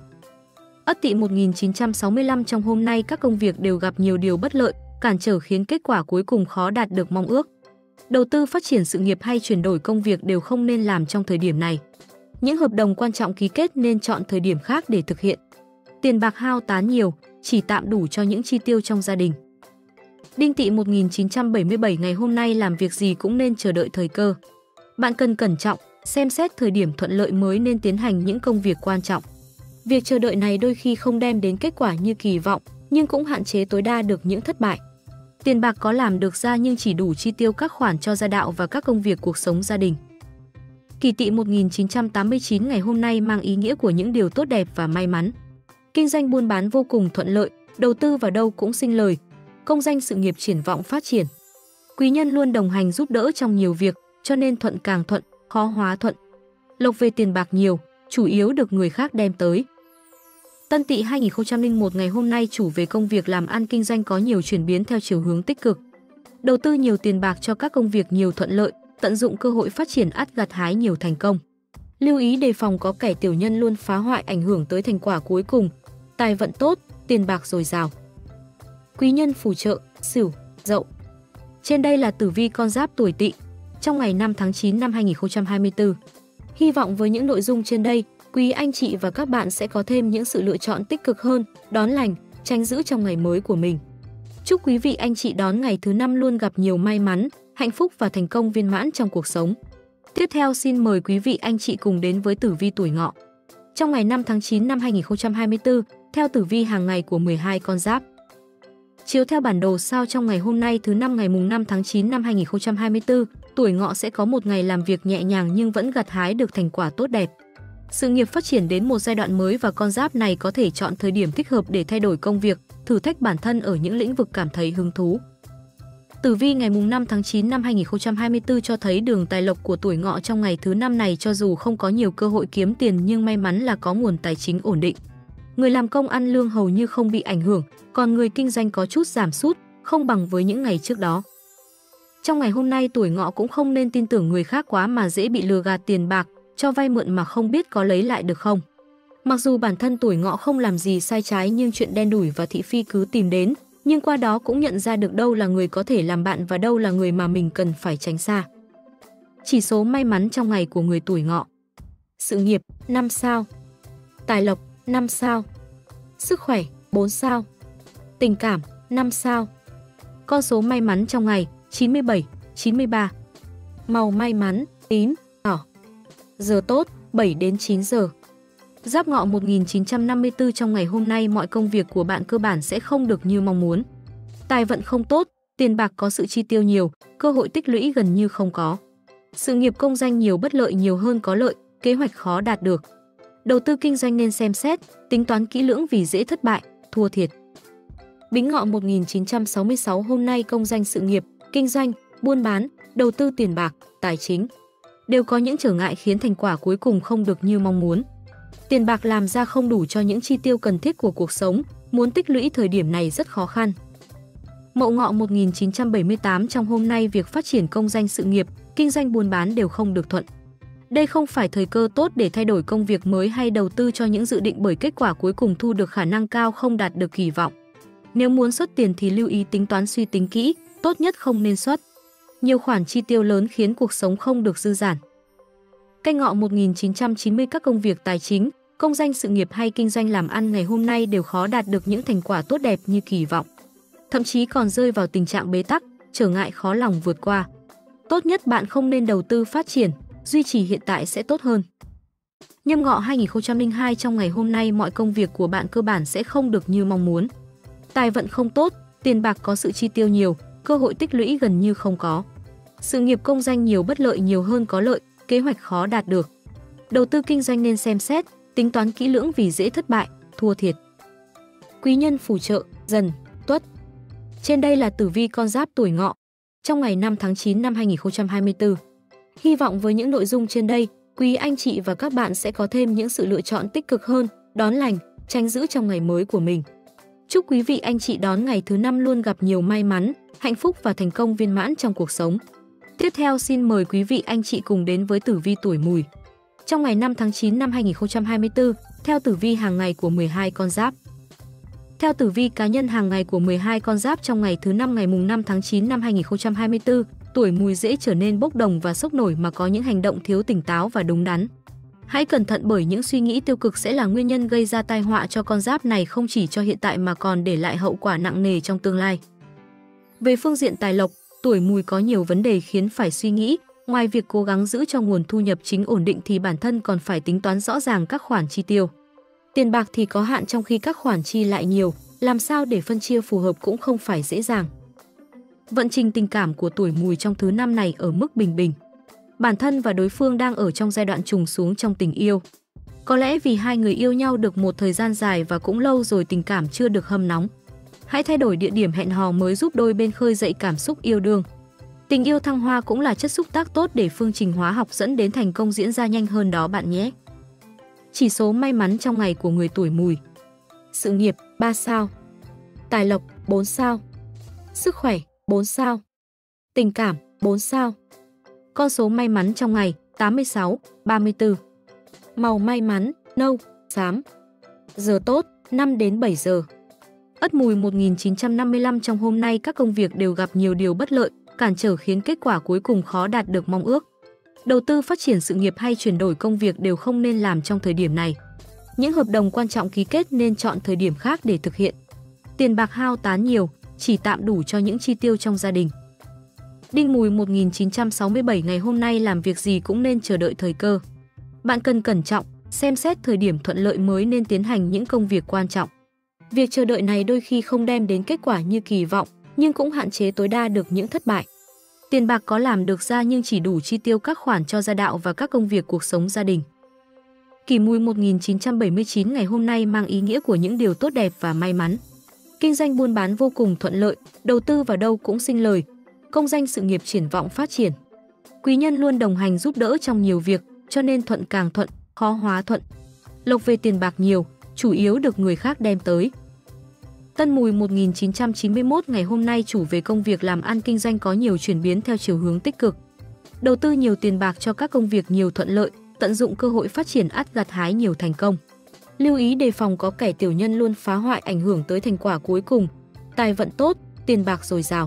Ất Tỵ một nghìn chín trăm sáu mươi lăm, trong hôm nay các công việc đều gặp nhiều điều bất lợi, cản trở khiến kết quả cuối cùng khó đạt được mong ước. Đầu tư phát triển sự nghiệp hay chuyển đổi công việc đều không nên làm trong thời điểm này. Những hợp đồng quan trọng ký kết nên chọn thời điểm khác để thực hiện. Tiền bạc hao tán nhiều, chỉ tạm đủ cho những chi tiêu trong gia đình. Đinh Tỵ một nghìn chín trăm bảy mươi bảy, ngày hôm nay làm việc gì cũng nên chờ đợi thời cơ. Bạn cần cẩn trọng, xem xét thời điểm thuận lợi mới nên tiến hành những công việc quan trọng. Việc chờ đợi này đôi khi không đem đến kết quả như kỳ vọng, nhưng cũng hạn chế tối đa được những thất bại. Tiền bạc có làm được ra nhưng chỉ đủ chi tiêu các khoản cho gia đạo và các công việc cuộc sống gia đình. Kỷ Tỵ một nghìn chín trăm tám mươi chín, ngày hôm nay mang ý nghĩa của những điều tốt đẹp và may mắn. Kinh doanh buôn bán vô cùng thuận lợi, đầu tư vào đâu cũng sinh lời. Công danh sự nghiệp triển vọng phát triển. Quý nhân luôn đồng hành giúp đỡ trong nhiều việc, cho nên thuận càng thuận, khó hóa thuận. Lộc về tiền bạc nhiều, chủ yếu được người khác đem tới. Tân Tỵ hai nghìn không trăm lẻ một, ngày hôm nay chủ về công việc làm ăn kinh doanh có nhiều chuyển biến theo chiều hướng tích cực. Đầu tư nhiều tiền bạc cho các công việc nhiều thuận lợi, tận dụng cơ hội phát triển ắt gặt hái nhiều thành công. Lưu ý đề phòng có kẻ tiểu nhân luôn phá hoại ảnh hưởng tới thành quả cuối cùng. Tài vận tốt, tiền bạc dồi dào. Quý nhân phù trợ, Sửu, Dậu. Trên đây là tử vi con giáp tuổi Tỵ trong ngày năm tháng chín năm hai nghìn không trăm hai mươi tư. Hy vọng với những nội dung trên đây, quý anh chị và các bạn sẽ có thêm những sự lựa chọn tích cực hơn, đón lành, tránh dữ trong ngày mới của mình. Chúc quý vị anh chị đón ngày thứ năm luôn gặp nhiều may mắn, hạnh phúc và thành công viên mãn trong cuộc sống. Tiếp theo xin mời quý vị anh chị cùng đến với tử vi tuổi Ngọ. Trong ngày năm tháng chín năm hai nghìn không trăm hai mươi tư, theo tử vi hàng ngày của mười hai con giáp. Chiếu theo bản đồ sao trong ngày hôm nay thứ năm ngày mùng năm tháng chín năm hai nghìn không trăm hai mươi tư, tuổi Ngọ sẽ có một ngày làm việc nhẹ nhàng nhưng vẫn gặt hái được thành quả tốt đẹp. Sự nghiệp phát triển đến một giai đoạn mới và con giáp này có thể chọn thời điểm thích hợp để thay đổi công việc, thử thách bản thân ở những lĩnh vực cảm thấy hứng thú. Tử vi ngày mùng năm tháng chín năm hai nghìn không trăm hai mươi tư cho thấy đường tài lộc của tuổi Ngọ trong ngày thứ năm này, cho dù không có nhiều cơ hội kiếm tiền nhưng may mắn là có nguồn tài chính ổn định. Người làm công ăn lương hầu như không bị ảnh hưởng, còn người kinh doanh có chút giảm sút, không bằng với những ngày trước đó. Trong ngày hôm nay tuổi Ngọ cũng không nên tin tưởng người khác quá mà dễ bị lừa gạt tiền bạc, cho vay mượn mà không biết có lấy lại được không. Mặc dù bản thân tuổi Ngọ không làm gì sai trái nhưng chuyện đen đủi và thị phi cứ tìm đến, nhưng qua đó cũng nhận ra được đâu là người có thể làm bạn và đâu là người mà mình cần phải tránh xa. Chỉ số may mắn trong ngày của người tuổi Ngọ. Sự nghiệp năm sao. Tài lộc năm sao. Sức khỏe bốn sao. Tình cảm năm sao. Con số may mắn trong ngày chín mươi bảy, chín mươi ba. Màu may mắn tím, đỏ. Giờ tốt bảy đến chín giờ. Giáp Ngọ một nghìn chín trăm năm mươi tư, trong ngày hôm nay mọi công việc của bạn cơ bản sẽ không được như mong muốn. Tài vận không tốt, tiền bạc có sự chi tiêu nhiều, cơ hội tích lũy gần như không có. Sự nghiệp công danh nhiều bất lợi nhiều hơn có lợi, kế hoạch khó đạt được. Đầu tư kinh doanh nên xem xét, tính toán kỹ lưỡng vì dễ thất bại, thua thiệt. Bính Ngọ một nghìn chín trăm sáu mươi sáu, hôm nay công danh sự nghiệp, kinh doanh, buôn bán, đầu tư tiền bạc, tài chính đều có những trở ngại khiến thành quả cuối cùng không được như mong muốn. Tiền bạc làm ra không đủ cho những chi tiêu cần thiết của cuộc sống, muốn tích lũy thời điểm này rất khó khăn. Mậu Ngọ một nghìn chín trăm bảy mươi tám, trong hôm nay việc phát triển công danh sự nghiệp, kinh doanh buôn bán đều không được thuận. Đây không phải thời cơ tốt để thay đổi công việc mới hay đầu tư cho những dự định, bởi kết quả cuối cùng thu được khả năng cao không đạt được kỳ vọng. Nếu muốn xuất tiền thì lưu ý tính toán suy tính kỹ, tốt nhất không nên xuất. Nhiều khoản chi tiêu lớn khiến cuộc sống không được dư dả. Canh Ngọ một nghìn chín trăm chín mươi, các công việc tài chính, công danh sự nghiệp hay kinh doanh làm ăn ngày hôm nay đều khó đạt được những thành quả tốt đẹp như kỳ vọng. Thậm chí còn rơi vào tình trạng bế tắc, trở ngại khó lòng vượt qua. Tốt nhất bạn không nên đầu tư phát triển, duy trì hiện tại sẽ tốt hơn. Nhâm Ngọ hai nghìn không trăm lẻ hai, trong ngày hôm nay mọi công việc của bạn cơ bản sẽ không được như mong muốn. Tài vận không tốt, tiền bạc có sự chi tiêu nhiều, cơ hội tích lũy gần như không có. Sự nghiệp công danh nhiều bất lợi nhiều hơn có lợi, kế hoạch khó đạt được. Đầu tư kinh doanh nên xem xét, tính toán kỹ lưỡng vì dễ thất bại, thua thiệt. Quý nhân phù trợ, Dần, Tuất. Trên đây là tử vi con giáp tuổi Ngọ trong ngày năm tháng chín năm hai nghìn không trăm hai mươi tư. Hy vọng với những nội dung trên đây, quý anh chị và các bạn sẽ có thêm những sự lựa chọn tích cực hơn, đón lành, tránh dữ trong ngày mới của mình. Chúc quý vị anh chị đón ngày thứ năm luôn gặp nhiều may mắn, hạnh phúc và thành công viên mãn trong cuộc sống. Tiếp theo xin mời quý vị anh chị cùng đến với tử vi tuổi Mùi. Trong ngày năm tháng chín năm hai nghìn không trăm hai mươi tư, theo tử vi hàng ngày của mười hai con giáp. Theo tử vi cá nhân hàng ngày của mười hai con giáp trong ngày thứ năm ngày mùng năm tháng chín năm hai nghìn không trăm hai mươi tư, tuổi Mùi dễ trở nên bốc đồng và sốc nổi mà có những hành động thiếu tỉnh táo và đúng đắn. Hãy cẩn thận bởi những suy nghĩ tiêu cực sẽ là nguyên nhân gây ra tai họa cho con giáp này không chỉ cho hiện tại mà còn để lại hậu quả nặng nề trong tương lai. Về phương diện tài lộc, tuổi Mùi có nhiều vấn đề khiến phải suy nghĩ. Ngoài việc cố gắng giữ cho nguồn thu nhập chính ổn định thì bản thân còn phải tính toán rõ ràng các khoản chi tiêu. Tiền bạc thì có hạn trong khi các khoản chi lại nhiều, làm sao để phân chia phù hợp cũng không phải dễ dàng. Vận trình tình cảm của tuổi Mùi trong thứ năm này ở mức bình bình. Bản thân và đối phương đang ở trong giai đoạn trùng xuống trong tình yêu. Có lẽ vì hai người yêu nhau được một thời gian dài và cũng lâu rồi tình cảm chưa được hâm nóng. Hãy thay đổi địa điểm hẹn hò mới giúp đôi bên khơi dậy cảm xúc yêu đương. Tình yêu thăng hoa cũng là chất xúc tác tốt để phương trình hóa học dẫn đến thành công diễn ra nhanh hơn đó bạn nhé. Chỉ số may mắn trong ngày của người tuổi Mùi. Sự nghiệp ba sao. Tài lộc bốn sao. Sức khỏe bốn sao. Tình cảm bốn sao. Con số may mắn trong ngày tám mươi sáu, ba mươi tư. Màu may mắn nâu, xám. Giờ tốt năm đến bảy giờ. Ất Mùi một nghìn chín trăm năm mươi lăm trong hôm nay các công việc đều gặp nhiều điều bất lợi, cản trở khiến kết quả cuối cùng khó đạt được mong ước. Đầu tư phát triển sự nghiệp hay chuyển đổi công việc đều không nên làm trong thời điểm này. Những hợp đồng quan trọng ký kết nên chọn thời điểm khác để thực hiện. Tiền bạc hao tán nhiều, chỉ tạm đủ cho những chi tiêu trong gia đình. Đinh Mùi một nghìn chín trăm sáu mươi bảy ngày hôm nay làm việc gì cũng nên chờ đợi thời cơ. Bạn cần cẩn trọng, xem xét thời điểm thuận lợi mới nên tiến hành những công việc quan trọng. Việc chờ đợi này đôi khi không đem đến kết quả như kỳ vọng, nhưng cũng hạn chế tối đa được những thất bại. Tiền bạc có làm được ra nhưng chỉ đủ chi tiêu các khoản cho gia đạo và các công việc cuộc sống gia đình. Kỷ Mùi một nghìn chín trăm bảy mươi chín ngày hôm nay mang ý nghĩa của những điều tốt đẹp và may mắn. Kinh doanh buôn bán vô cùng thuận lợi, đầu tư vào đâu cũng sinh lời, công danh sự nghiệp triển vọng phát triển. Quý nhân luôn đồng hành giúp đỡ trong nhiều việc, cho nên thuận càng thuận, khó hóa thuận. Lộc về tiền bạc nhiều, chủ yếu được người khác đem tới. Tân Mùi một nghìn chín trăm chín mươi mốt ngày hôm nay chủ về công việc làm ăn kinh doanh có nhiều chuyển biến theo chiều hướng tích cực. Đầu tư nhiều tiền bạc cho các công việc nhiều thuận lợi, tận dụng cơ hội phát triển ắt gặt hái nhiều thành công. Lưu ý đề phòng có kẻ tiểu nhân luôn phá hoại ảnh hưởng tới thành quả cuối cùng. Tài vận tốt, tiền bạc dồi dào.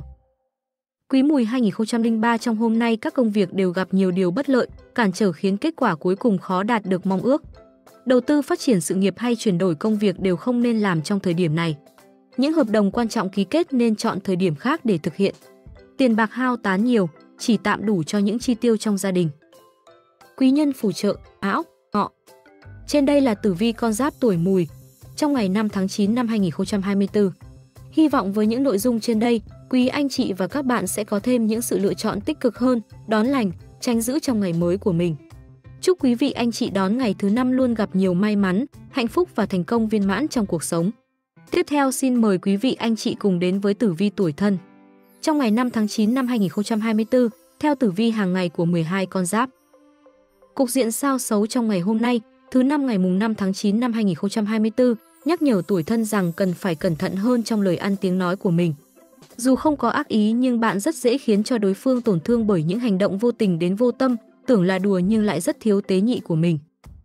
Quý Mùi hai nghìn không trăm lẻ ba trong hôm nay các công việc đều gặp nhiều điều bất lợi, cản trở khiến kết quả cuối cùng khó đạt được mong ước. Đầu tư phát triển sự nghiệp hay chuyển đổi công việc đều không nên làm trong thời điểm này. Những hợp đồng quan trọng ký kết nên chọn thời điểm khác để thực hiện. Tiền bạc hao tán nhiều, chỉ tạm đủ cho những chi tiêu trong gia đình. Quý nhân phù trợ, Ão, Ngọ. Trên đây là tử vi con giáp tuổi Mùi trong ngày năm tháng chín năm hai nghìn không trăm hai mươi tư. Hy vọng với những nội dung trên đây, quý anh chị và các bạn sẽ có thêm những sự lựa chọn tích cực hơn, đón lành, tránh giữ trong ngày mới của mình. Chúc quý vị anh chị đón ngày thứ năm luôn gặp nhiều may mắn, hạnh phúc và thành công viên mãn trong cuộc sống. Tiếp theo xin mời quý vị anh chị cùng đến với tử vi tuổi Thân. Trong ngày năm tháng chín năm hai nghìn không trăm hai mươi tư, theo tử vi hàng ngày của mười hai con giáp. Cục diện sao xấu trong ngày hôm nay, thứ năm ngày mùng năm tháng chín năm hai nghìn không trăm hai mươi tư, nhắc nhở tuổi Thân rằng cần phải cẩn thận hơn trong lời ăn tiếng nói của mình. Dù không có ác ý nhưng bạn rất dễ khiến cho đối phương tổn thương bởi những hành động vô tình đến vô tâm, tưởng là đùa nhưng lại rất thiếu tế nhị của mình.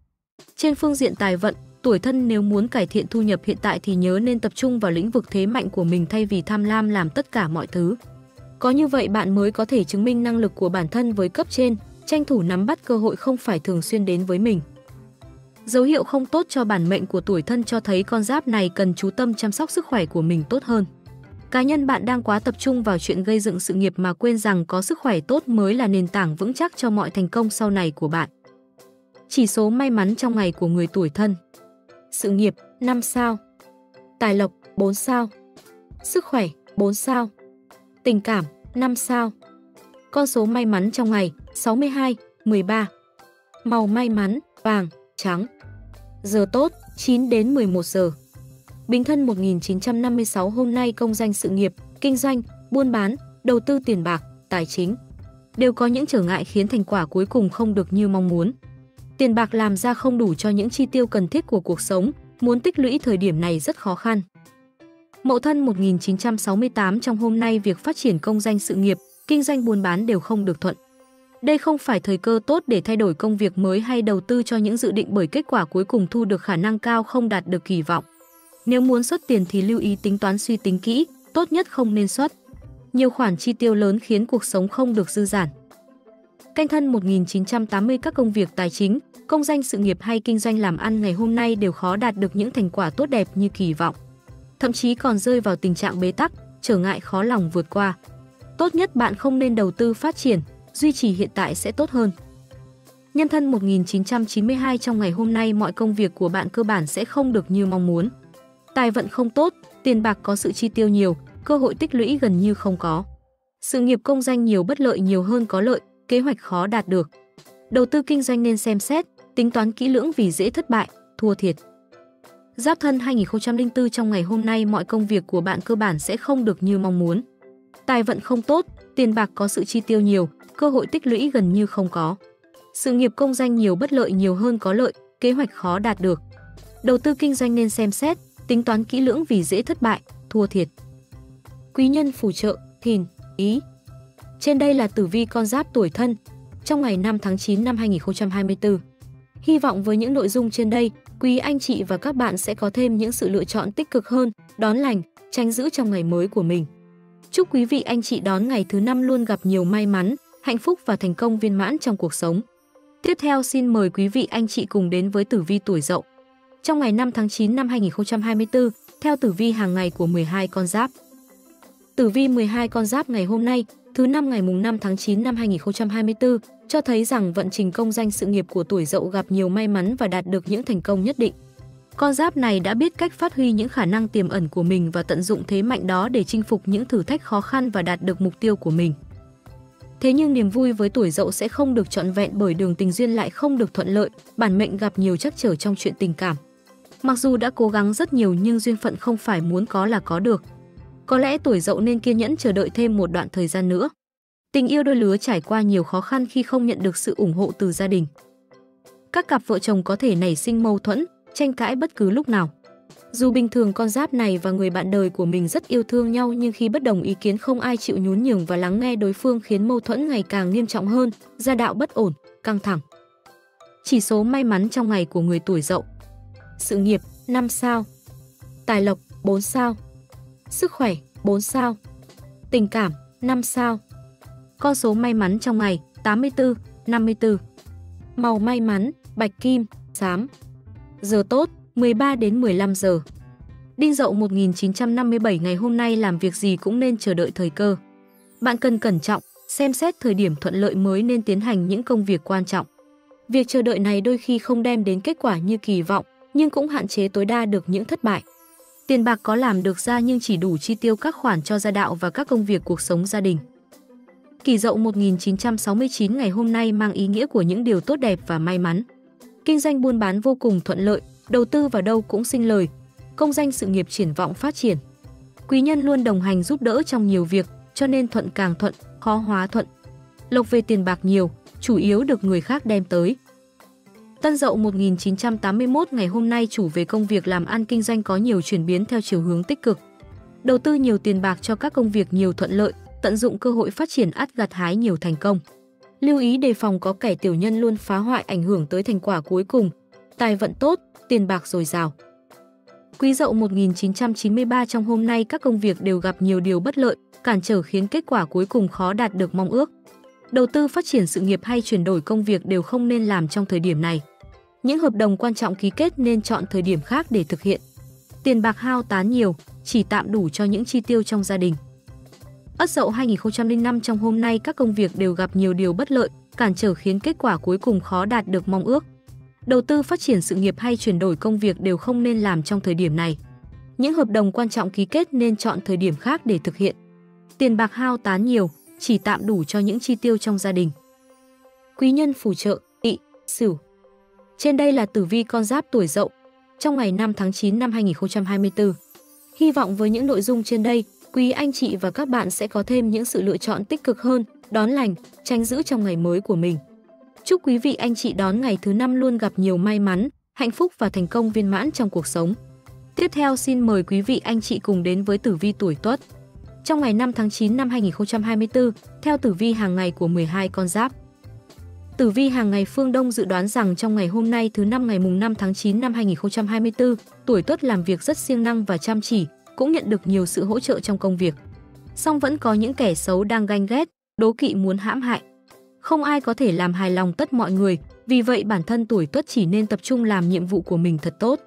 Trên phương diện tài vận, tuổi Thân nếu muốn cải thiện thu nhập hiện tại thì nhớ nên tập trung vào lĩnh vực thế mạnh của mình thay vì tham lam làm tất cả mọi thứ. Có như vậy bạn mới có thể chứng minh năng lực của bản thân với cấp trên, tranh thủ nắm bắt cơ hội không phải thường xuyên đến với mình. Dấu hiệu không tốt cho bản mệnh của tuổi Thân cho thấy con giáp này cần chú tâm chăm sóc sức khỏe của mình tốt hơn. Cá nhân bạn đang quá tập trung vào chuyện gây dựng sự nghiệp mà quên rằng có sức khỏe tốt mới là nền tảng vững chắc cho mọi thành công sau này của bạn. Chỉ số may mắn trong ngày của người tuổi Thân. Sự nghiệp năm sao. Tài lộc bốn sao. Sức khỏe bốn sao. Tình cảm năm sao. Con số may mắn trong ngày sáu mươi hai, mười ba. Màu may mắn vàng, trắng. Giờ tốt chín đến mười một giờ. Bính Thân một nghìn chín trăm năm mươi sáu hôm nay công danh sự nghiệp, kinh doanh, buôn bán, đầu tư tiền bạc, tài chính đều có những trở ngại khiến thành quả cuối cùng không được như mong muốn. Tiền bạc làm ra không đủ cho những chi tiêu cần thiết của cuộc sống, muốn tích lũy thời điểm này rất khó khăn. Mậu Thân một nghìn chín trăm sáu mươi tám trong hôm nay việc phát triển công danh sự nghiệp, kinh doanh buôn bán đều không được thuận. Đây không phải thời cơ tốt để thay đổi công việc mới hay đầu tư cho những dự định, bởi kết quả cuối cùng thu được khả năng cao không đạt được kỳ vọng. Nếu muốn xuất tiền thì lưu ý tính toán suy tính kỹ, tốt nhất không nên xuất nhiều khoản chi tiêu lớn khiến cuộc sống không được dư dả. Canh Thân một nghìn chín trăm tám mươi, các công việc tài chính, công danh sự nghiệp hay kinh doanh làm ăn ngày hôm nay đều khó đạt được những thành quả tốt đẹp như kỳ vọng. Thậm chí còn rơi vào tình trạng bế tắc, trở ngại khó lòng vượt qua. Tốt nhất bạn không nên đầu tư phát triển, duy trì hiện tại sẽ tốt hơn. Nhân Thân một nghìn chín trăm chín mươi hai, trong ngày hôm nay mọi công việc của bạn cơ bản sẽ không được như mong muốn. Tài vận không tốt, tiền bạc có sự chi tiêu nhiều, cơ hội tích lũy gần như không có. Sự nghiệp công danh nhiều bất lợi nhiều hơn có lợi, kế hoạch khó đạt được. Đầu tư kinh doanh nên xem xét, tính toán kỹ lưỡng vì dễ thất bại, thua thiệt. Giáp Thân hai nghìn không trăm lẻ bốn, trong ngày hôm nay mọi công việc của bạn cơ bản sẽ không được như mong muốn. Tài vận không tốt, tiền bạc có sự chi tiêu nhiều, cơ hội tích lũy gần như không có. Sự nghiệp công danh nhiều bất lợi nhiều hơn có lợi, kế hoạch khó đạt được. Đầu tư kinh doanh nên xem xét, tính toán kỹ lưỡng vì dễ thất bại, thua thiệt. Quý nhân phù trợ, Thìn, Ý. Trên đây là tử vi con giáp tuổi Thân trong ngày năm tháng chín năm hai nghìn không trăm hai mươi tư. Hy vọng với những nội dung trên đây, quý anh chị và các bạn sẽ có thêm những sự lựa chọn tích cực hơn, đón lành, tránh dữ trong ngày mới của mình. Chúc quý vị anh chị đón ngày thứ năm luôn gặp nhiều may mắn, hạnh phúc và thành công viên mãn trong cuộc sống. Tiếp theo xin mời quý vị anh chị cùng đến với tử vi tuổi Dậu. Trong ngày năm tháng chín năm hai nghìn không trăm hai mươi tư, theo tử vi hàng ngày của mười hai con giáp. Tử vi mười hai con giáp ngày hôm nay, thứ năm ngày mùng năm tháng chín năm hai nghìn không trăm hai mươi tư, cho thấy rằng vận trình công danh sự nghiệp của tuổi Dậu gặp nhiều may mắn và đạt được những thành công nhất định. Con giáp này đã biết cách phát huy những khả năng tiềm ẩn của mình và tận dụng thế mạnh đó để chinh phục những thử thách khó khăn và đạt được mục tiêu của mình. Thế nhưng niềm vui với tuổi Dậu sẽ không được trọn vẹn bởi đường tình duyên lại không được thuận lợi, bản mệnh gặp nhiều trắc trở trong chuyện tình cảm. Mặc dù đã cố gắng rất nhiều nhưng duyên phận không phải muốn có là có được. Có lẽ tuổi Dậu nên kiên nhẫn chờ đợi thêm một đoạn thời gian nữa. Tình yêu đôi lứa trải qua nhiều khó khăn khi không nhận được sự ủng hộ từ gia đình. Các cặp vợ chồng có thể nảy sinh mâu thuẫn, tranh cãi bất cứ lúc nào. Dù bình thường con giáp này và người bạn đời của mình rất yêu thương nhau nhưng khi bất đồng ý kiến không ai chịu nhún nhường và lắng nghe đối phương khiến mâu thuẫn ngày càng nghiêm trọng hơn, gia đạo bất ổn, căng thẳng. Chỉ số may mắn trong ngày của người tuổi Dậu. Sự nghiệp năm sao. Tài lộc bốn sao. Sức khỏe bốn sao. Tình cảm năm sao. Con số may mắn trong ngày tám mươi tư, năm mươi tư. Màu may mắn bạch kim, xám. Giờ tốt mười ba đến mười lăm giờ. Đinh Dậu một nghìn chín trăm năm mươi bảy, ngày hôm nay làm việc gì cũng nên chờ đợi thời cơ. Bạn cần cẩn trọng, xem xét thời điểm thuận lợi mới nên tiến hành những công việc quan trọng. Việc chờ đợi này đôi khi không đem đến kết quả như kỳ vọng, nhưng cũng hạn chế tối đa được những thất bại. Tiền bạc có làm được ra nhưng chỉ đủ chi tiêu các khoản cho gia đạo và các công việc cuộc sống gia đình. Kỷ Dậu một nghìn chín trăm sáu mươi chín, ngày hôm nay mang ý nghĩa của những điều tốt đẹp và may mắn. Kinh doanh buôn bán vô cùng thuận lợi, đầu tư vào đâu cũng sinh lời, công danh sự nghiệp triển vọng phát triển. Quý nhân luôn đồng hành giúp đỡ trong nhiều việc, cho nên thuận càng thuận, khó hóa thuận. Lộc về tiền bạc nhiều, chủ yếu được người khác đem tới. Tân Dậu một nghìn chín trăm tám mươi mốt, ngày hôm nay chủ về công việc làm ăn kinh doanh có nhiều chuyển biến theo chiều hướng tích cực. Đầu tư nhiều tiền bạc cho các công việc nhiều thuận lợi, tận dụng cơ hội phát triển ắt gặt hái nhiều thành công. Lưu ý đề phòng có kẻ tiểu nhân luôn phá hoại ảnh hưởng tới thành quả cuối cùng. Tài vận tốt, tiền bạc dồi dào. Quý Dậu một nghìn chín trăm chín mươi ba, trong hôm nay các công việc đều gặp nhiều điều bất lợi, cản trở khiến kết quả cuối cùng khó đạt được mong ước. Đầu tư phát triển sự nghiệp hay chuyển đổi công việc đều không nên làm trong thời điểm này. Những hợp đồng quan trọng ký kết nên chọn thời điểm khác để thực hiện. Tiền bạc hao tán nhiều, chỉ tạm đủ cho những chi tiêu trong gia đình. Ất Dậu hai nghìn không trăm lẻ năm, trong hôm nay các công việc đều gặp nhiều điều bất lợi, cản trở khiến kết quả cuối cùng khó đạt được mong ước. Đầu tư phát triển sự nghiệp hay chuyển đổi công việc đều không nên làm trong thời điểm này. Những hợp đồng quan trọng ký kết nên chọn thời điểm khác để thực hiện. Tiền bạc hao tán nhiều, chỉ tạm đủ cho những chi tiêu trong gia đình. Quý nhân phù trợ, Tỵ, Sửu. Trên đây là tử vi con giáp tuổi Dậu trong ngày năm tháng chín năm hai nghìn không trăm hai mươi tư. Hy vọng với những nội dung trên đây, quý anh chị và các bạn sẽ có thêm những sự lựa chọn tích cực hơn, đón lành, tránh dữ trong ngày mới của mình. Chúc quý vị anh chị đón ngày thứ năm luôn gặp nhiều may mắn, hạnh phúc và thành công viên mãn trong cuộc sống. Tiếp theo xin mời quý vị anh chị cùng đến với tử vi tuổi Tuất. Trong ngày năm tháng chín năm hai nghìn không trăm hai mươi tư, theo tử vi hàng ngày của mười hai con giáp. Tử vi hàng ngày phương Đông dự đoán rằng trong ngày hôm nay thứ năm ngày mùng năm tháng chín năm hai nghìn không trăm hai mươi tư, tuổi Tuất làm việc rất siêng năng và chăm chỉ, cũng nhận được nhiều sự hỗ trợ trong công việc. Song vẫn có những kẻ xấu đang ganh ghét, đố kỵ muốn hãm hại. Không ai có thể làm hài lòng tất mọi người, vì vậy bản thân tuổi Tuất chỉ nên tập trung làm nhiệm vụ của mình thật tốt.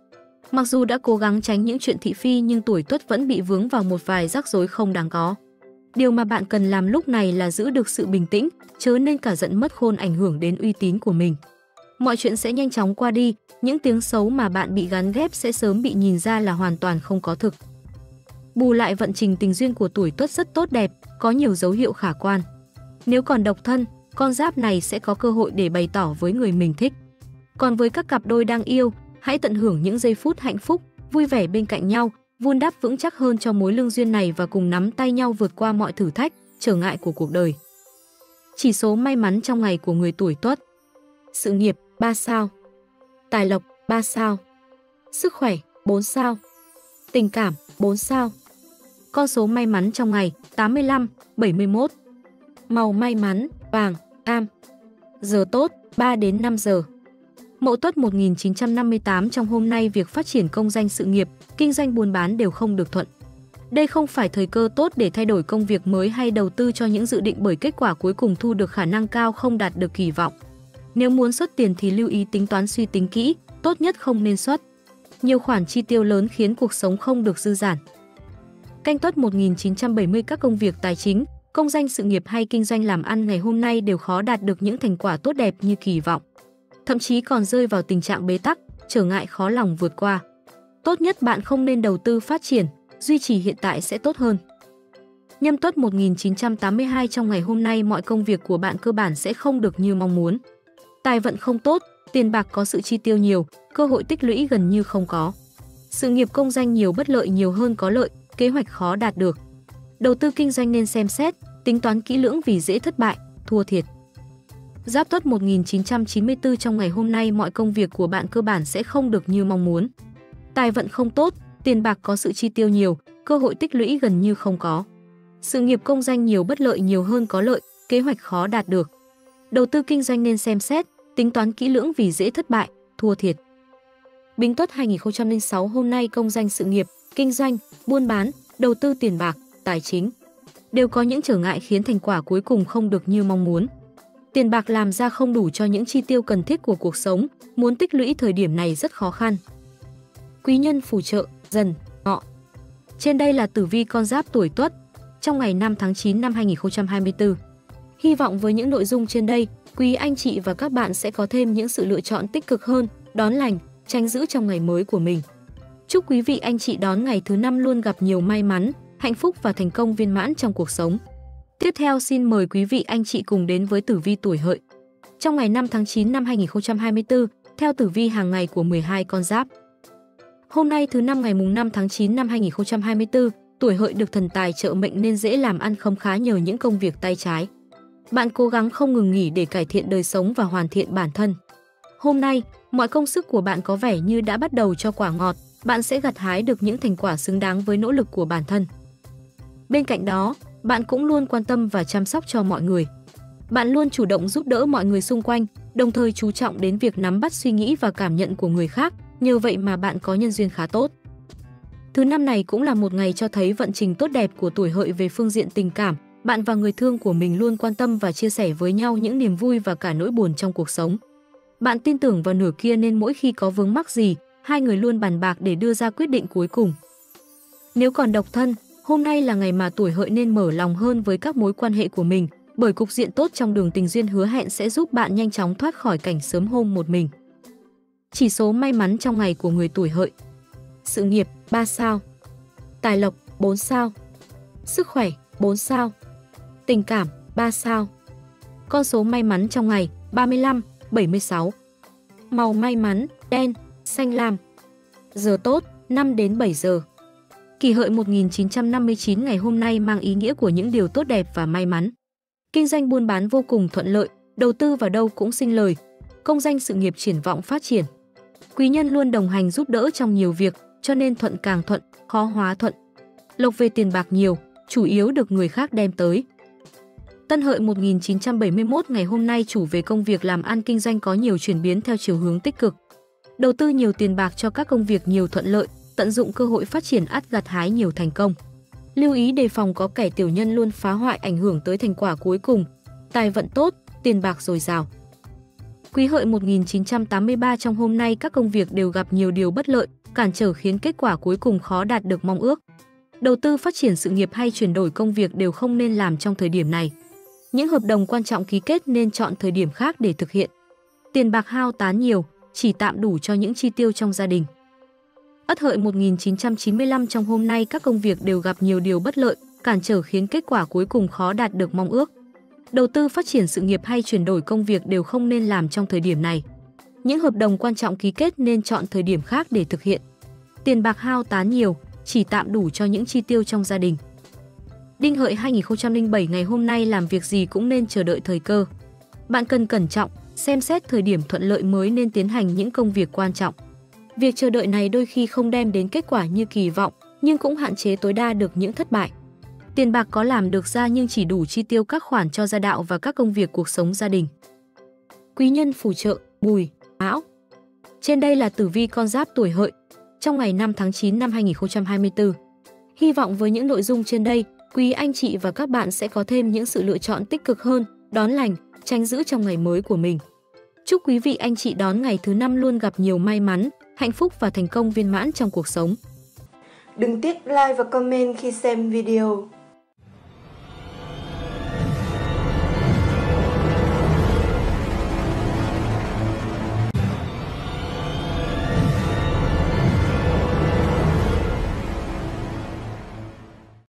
Mặc dù đã cố gắng tránh những chuyện thị phi nhưng tuổi Tuất vẫn bị vướng vào một vài rắc rối không đáng có. Điều mà bạn cần làm lúc này là giữ được sự bình tĩnh, chớ nên cả giận mất khôn ảnh hưởng đến uy tín của mình. Mọi chuyện sẽ nhanh chóng qua đi, những tiếng xấu mà bạn bị gán ghép sẽ sớm bị nhìn ra là hoàn toàn không có thực. Bù lại vận trình tình duyên của tuổi Tuất rất tốt đẹp, có nhiều dấu hiệu khả quan. Nếu còn độc thân, con giáp này sẽ có cơ hội để bày tỏ với người mình thích. Còn với các cặp đôi đang yêu, hãy tận hưởng những giây phút hạnh phúc, vui vẻ bên cạnh nhau, vun đắp vững chắc hơn cho mối lương duyên này và cùng nắm tay nhau vượt qua mọi thử thách, trở ngại của cuộc đời. Chỉ số may mắn trong ngày của người tuổi Tuất. Sự nghiệp ba sao, tài lộc ba sao, sức khỏe bốn sao, tình cảm bốn sao. Con số may mắn trong ngày tám mươi lăm, bảy mươi mốt. Màu may mắn vàng, cam. Giờ tốt ba đến năm giờ. Mậu Tuất một nghìn chín trăm năm mươi tám, trong hôm nay việc phát triển công danh sự nghiệp, kinh doanh buôn bán đều không được thuận. Đây không phải thời cơ tốt để thay đổi công việc mới hay đầu tư cho những dự định, bởi kết quả cuối cùng thu được khả năng cao không đạt được kỳ vọng. Nếu muốn xuất tiền thì lưu ý tính toán suy tính kỹ, tốt nhất không nên xuất. Nhiều khoản chi tiêu lớn khiến cuộc sống không được dư dả. Canh Tuất một nghìn chín trăm bảy mươi, các công việc tài chính, công danh sự nghiệp hay kinh doanh làm ăn ngày hôm nay đều khó đạt được những thành quả tốt đẹp như kỳ vọng. Thậm chí còn rơi vào tình trạng bế tắc, trở ngại khó lòng vượt qua. Tốt nhất bạn không nên đầu tư phát triển, duy trì hiện tại sẽ tốt hơn. Nhâm Tuất một nghìn chín trăm tám mươi hai, trong ngày hôm nay mọi công việc của bạn cơ bản sẽ không được như mong muốn. Tài vận không tốt, tiền bạc có sự chi tiêu nhiều, cơ hội tích lũy gần như không có. Sự nghiệp công danh nhiều bất lợi nhiều hơn có lợi, kế hoạch khó đạt được. Đầu tư kinh doanh nên xem xét, tính toán kỹ lưỡng vì dễ thất bại, thua thiệt. Giáp Tuất một nghìn chín trăm chín mươi tư, trong ngày hôm nay mọi công việc của bạn cơ bản sẽ không được như mong muốn. Tài vận không tốt, tiền bạc có sự chi tiêu nhiều, cơ hội tích lũy gần như không có. Sự nghiệp công danh nhiều bất lợi nhiều hơn có lợi, kế hoạch khó đạt được. Đầu tư kinh doanh nên xem xét, tính toán kỹ lưỡng vì dễ thất bại, thua thiệt. Bính Tuất hai nghìn không trăm lẻ sáu, hôm nay công danh sự nghiệp, kinh doanh, buôn bán, đầu tư tiền bạc, tài chính đều có những trở ngại khiến thành quả cuối cùng không được như mong muốn. Tiền bạc làm ra không đủ cho những chi tiêu cần thiết của cuộc sống, muốn tích lũy thời điểm này rất khó khăn. Quý nhân phù trợ, Dần, Ngọ. Trên đây là tử vi con giáp tuổi Tuất trong ngày năm tháng chín năm hai nghìn không trăm hai mươi tư. Hy vọng với những nội dung trên đây, quý anh chị và các bạn sẽ có thêm những sự lựa chọn tích cực hơn, đón lành, tránh dữ trong ngày mới của mình. Chúc quý vị anh chị đón ngày thứ năm luôn gặp nhiều may mắn, hạnh phúc và thành công viên mãn trong cuộc sống. Tiếp theo xin mời quý vị anh chị cùng đến với tử vi tuổi Hợi. Trong ngày năm tháng chín năm hai nghìn không trăm hai mươi tư, theo tử vi hàng ngày của mười hai con giáp. Hôm nay thứ năm ngày mùng năm tháng chín năm hai nghìn không trăm hai mươi tư, tuổi Hợi được thần tài trợ mệnh nên dễ làm ăn khấm khá nhờ những công việc tay trái. Bạn cố gắng không ngừng nghỉ để cải thiện đời sống và hoàn thiện bản thân. Hôm nay, mọi công sức của bạn có vẻ như đã bắt đầu cho quả ngọt, bạn sẽ gặt hái được những thành quả xứng đáng với nỗ lực của bản thân. Bên cạnh đó, bạn cũng luôn quan tâm và chăm sóc cho mọi người. Bạn luôn chủ động giúp đỡ mọi người xung quanh, đồng thời chú trọng đến việc nắm bắt suy nghĩ và cảm nhận của người khác, nhờ vậy mà bạn có nhân duyên khá tốt. Thứ năm này cũng là một ngày cho thấy vận trình tốt đẹp của tuổi Hợi về phương diện tình cảm. Bạn và người thương của mình luôn quan tâm và chia sẻ với nhau những niềm vui và cả nỗi buồn trong cuộc sống. Bạn tin tưởng vào nửa kia nên mỗi khi có vướng mắc gì, hai người luôn bàn bạc để đưa ra quyết định cuối cùng. Nếu còn độc thân, hôm nay là ngày mà tuổi Hợi nên mở lòng hơn với các mối quan hệ của mình, bởi cục diện tốt trong đường tình duyên hứa hẹn sẽ giúp bạn nhanh chóng thoát khỏi cảnh sớm hôm một mình. Chỉ số may mắn trong ngày của người tuổi Hợi. Sự nghiệp ba sao, tài lộc bốn sao, sức khỏe bốn sao, tình cảm ba sao. Con số may mắn trong ngày ba mươi lăm, bảy mươi sáu. Màu may mắn đen, xanh lam. Giờ tốt năm đến bảy giờ. Kỷ Hợi một nghìn chín trăm năm mươi chín ngày hôm nay mang ý nghĩa của những điều tốt đẹp và may mắn. Kinh doanh buôn bán vô cùng thuận lợi, đầu tư vào đâu cũng sinh lời. Công danh sự nghiệp triển vọng phát triển. Quý nhân luôn đồng hành giúp đỡ trong nhiều việc, cho nên thuận càng thuận, khó hóa thuận. Lộc về tiền bạc nhiều, chủ yếu được người khác đem tới. Tân Hợi một nghìn chín trăm bảy mươi mốt ngày hôm nay chủ về công việc làm ăn kinh doanh có nhiều chuyển biến theo chiều hướng tích cực. Đầu tư nhiều tiền bạc cho các công việc nhiều thuận lợi, tận dụng cơ hội phát triển ắt gặt hái nhiều thành công. Lưu ý đề phòng có kẻ tiểu nhân luôn phá hoại ảnh hưởng tới thành quả cuối cùng. Tài vận tốt, tiền bạc dồi dào. Quý Hợi một nghìn chín trăm tám mươi ba trong hôm nay các công việc đều gặp nhiều điều bất lợi, cản trở khiến kết quả cuối cùng khó đạt được mong ước. Đầu tư phát triển sự nghiệp hay chuyển đổi công việc đều không nên làm trong thời điểm này. Những hợp đồng quan trọng ký kết nên chọn thời điểm khác để thực hiện. Tiền bạc hao tán nhiều, chỉ tạm đủ cho những chi tiêu trong gia đình. Ất Hợi một nghìn chín trăm chín mươi lăm trong hôm nay các công việc đều gặp nhiều điều bất lợi, cản trở khiến kết quả cuối cùng khó đạt được mong ước. Đầu tư phát triển sự nghiệp hay chuyển đổi công việc đều không nên làm trong thời điểm này. Những hợp đồng quan trọng ký kết nên chọn thời điểm khác để thực hiện. Tiền bạc hao tán nhiều, chỉ tạm đủ cho những chi tiêu trong gia đình. Đinh Hợi hai nghìn không trăm lẻ bảy ngày hôm nay làm việc gì cũng nên chờ đợi thời cơ. Bạn cần cẩn trọng, xem xét thời điểm thuận lợi mới nên tiến hành những công việc quan trọng. Việc chờ đợi này đôi khi không đem đến kết quả như kỳ vọng, nhưng cũng hạn chế tối đa được những thất bại. Tiền bạc có làm được ra nhưng chỉ đủ chi tiêu các khoản cho gia đạo và các công việc cuộc sống gia đình. Quý nhân phù trợ, Mùi, Mão. Trên đây là tử vi con giáp tuổi Hợi trong ngày năm tháng chín năm hai nghìn không trăm hai mươi tư. Hy vọng với những nội dung trên đây, quý anh chị và các bạn sẽ có thêm những sự lựa chọn tích cực hơn, đón lành, tránh giữ trong ngày mới của mình. Chúc quý vị anh chị đón ngày thứ năm luôn gặp nhiều may mắn, hạnh phúc và thành công viên mãn trong cuộc sống.
Đừng tiếc like và comment khi xem video.